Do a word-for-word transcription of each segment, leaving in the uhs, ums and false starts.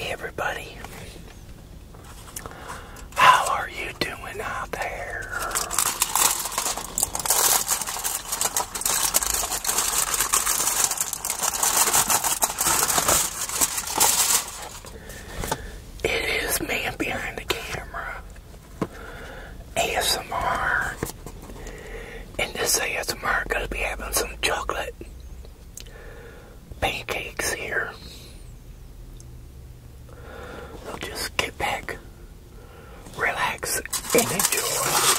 everybody. How are you doing out there? It is man behind the camera, A S M R. In this A S M R, gonna be having some chocolate pancakes here. So just get back, relax, and enjoy.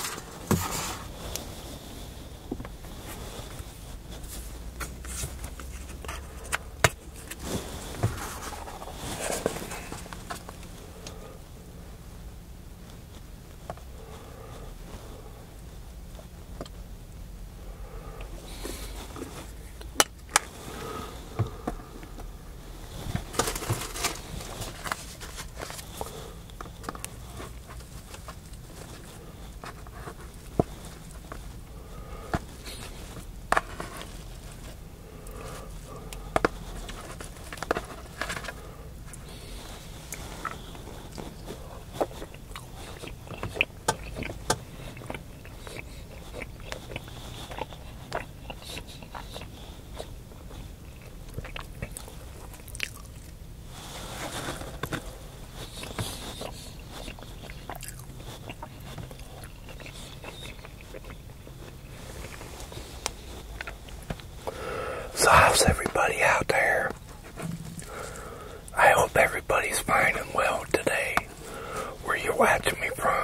So how's everybody out there? I hope everybody's fine and well today, where you're watching me from.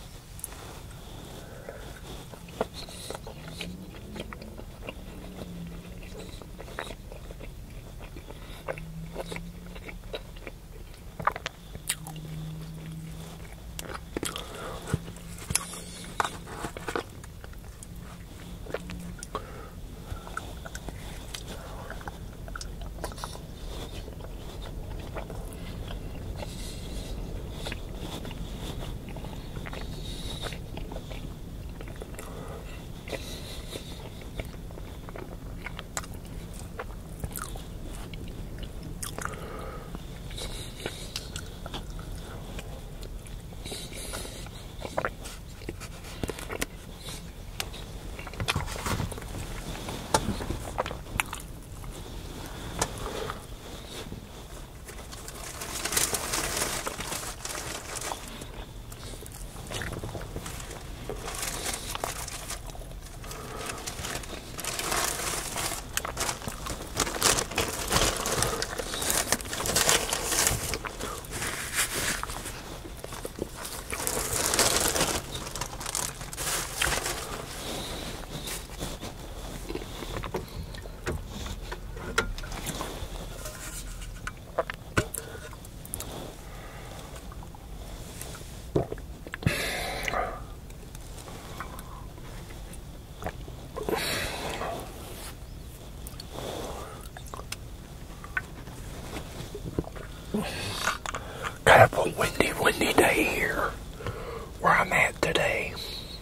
Kind of a windy, windy day here where I'm at today.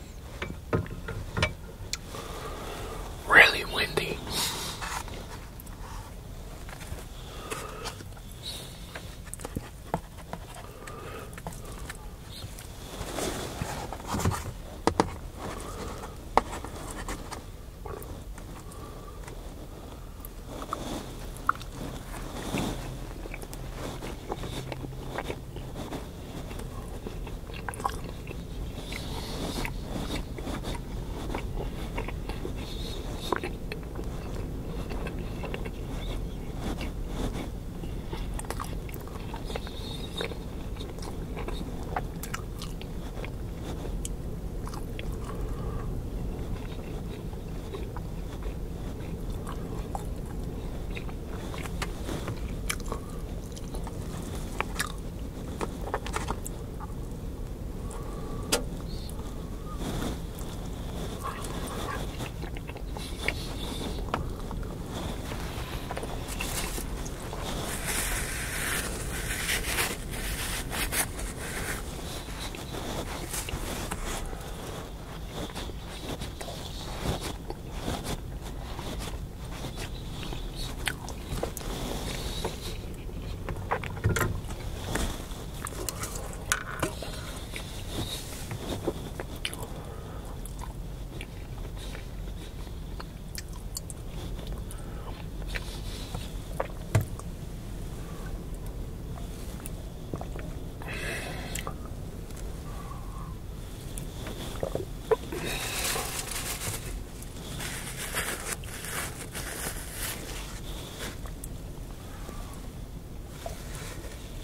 Really windy.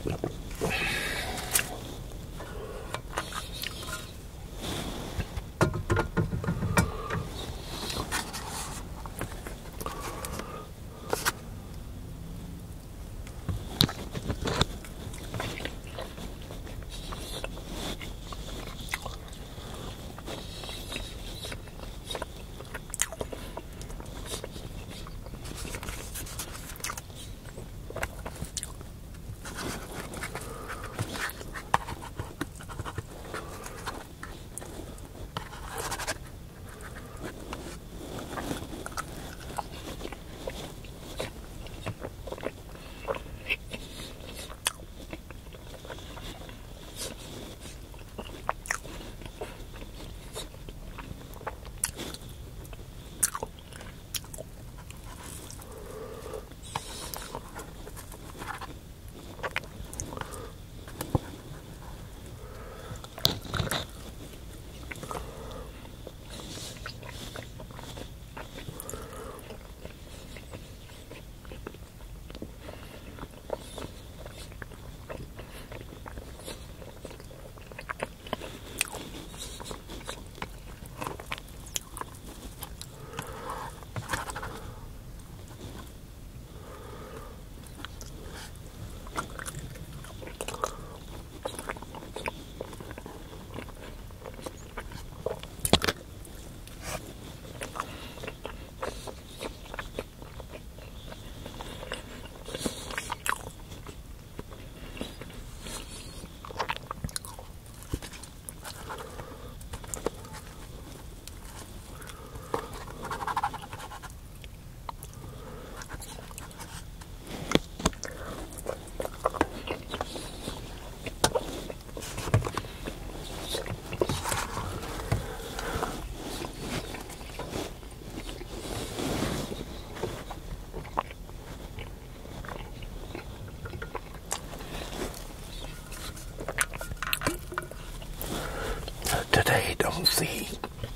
Today, don't see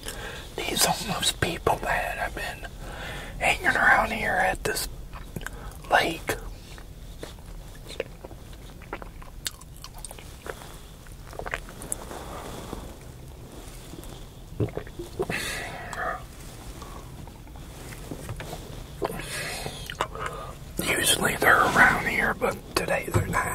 these homeless people that have been hanging around here at this lake. Usually they're around here, but today they're not.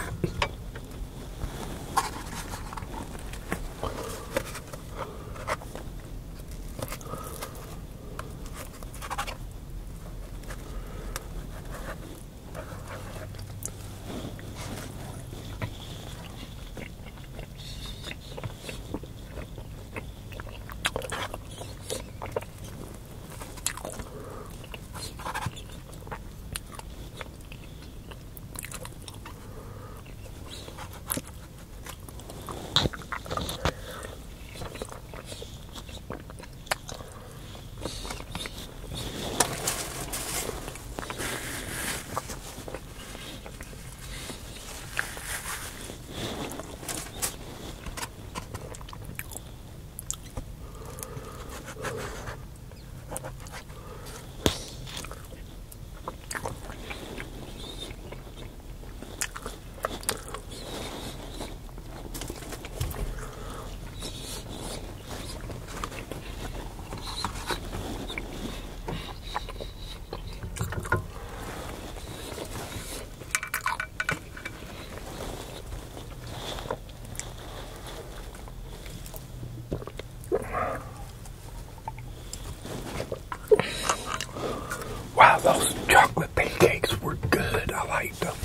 Wow, those chocolate pancakes were good. I liked them.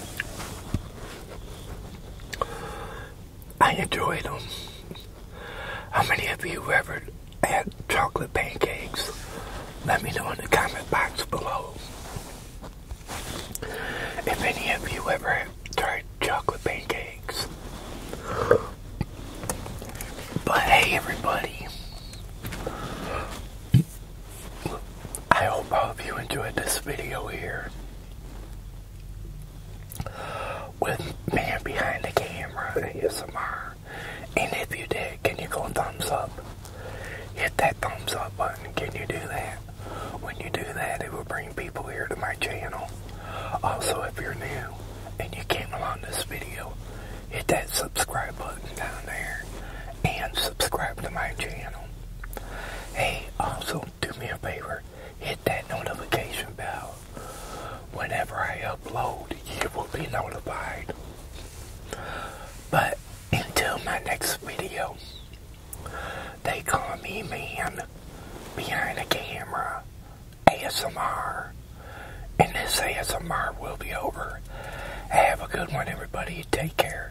I enjoyed them. How many of you ever had chocolate pancakes? Let me know in the comment box below. If any of you ever tried chocolate pancakes. But hey, everybody. I hope all of you enjoyed this video here with Man Behind the Camera A S M R. And if you did, can you go thumbs up? Hit that thumbs up button. Can you do that? When you do that, it will bring people here to my channel. Also, if you're new and you came along this video, hit that subscribe button down there and subscribe to my channel. Hey, also do me a favor, hit that notification bell. Whenever I upload, you will be notified. But until my next video, they call me Man Behind the Camera A S M R. And this A S M R will be over. Have a good one, everybody. Take care.